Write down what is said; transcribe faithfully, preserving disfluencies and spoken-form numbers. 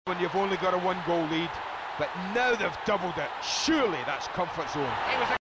when you've only got a one-goal lead, but now they've doubled it. Surely that's comfort zone. It was a